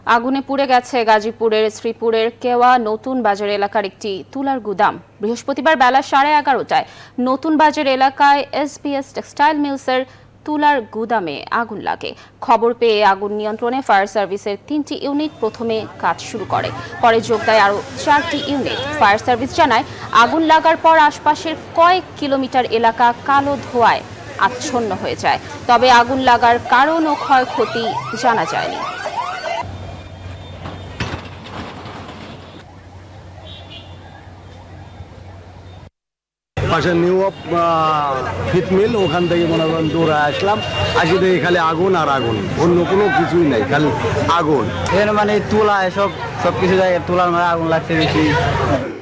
আগুনে পুড়ে গেছে গাজীপুরের শ্রীপুরের কেওয়া নতুন বাজার এলাকার একটি তুলার গুদাম। বৃহস্পতিবার বেলা 11:30টায় নতুন বাজার এলাকায় এসবিএস টেক্সটাইল মিলসের তুলার গুদামে আগুন লাগে। খবর পেয়ে আগুন নিয়ন্ত্রণে ফায়ার সার্ভিসের 3টি ইউনিট প্রথমে কাজ শুরু করে, পরে যোগ দেয় আরও 4টি ইউনিট। ফায়ার সার্ভিস জানায়, আগুন লাগার পর আশপাশের কয়েক কিলোমিটার এলাকা কালো ধোঁয়ায় আচ্ছন্ন হয়ে যায়। তবে আগুন লাগার কারণ ও ক্ষয়ক্ষতি জানা যায়নি। পাশে নিউ ফিট মিল, ওখান থেকে মনে করেন দৌড়ে আসলাম, আসি দেখি খালি আগুন আর আগুন, অন্য কোনো কিছুই নাই, খালি আগুন। এর মানে তুলা এসব সবকিছু জায়গায় তুলার মানে আগুন লাগছে বেশি।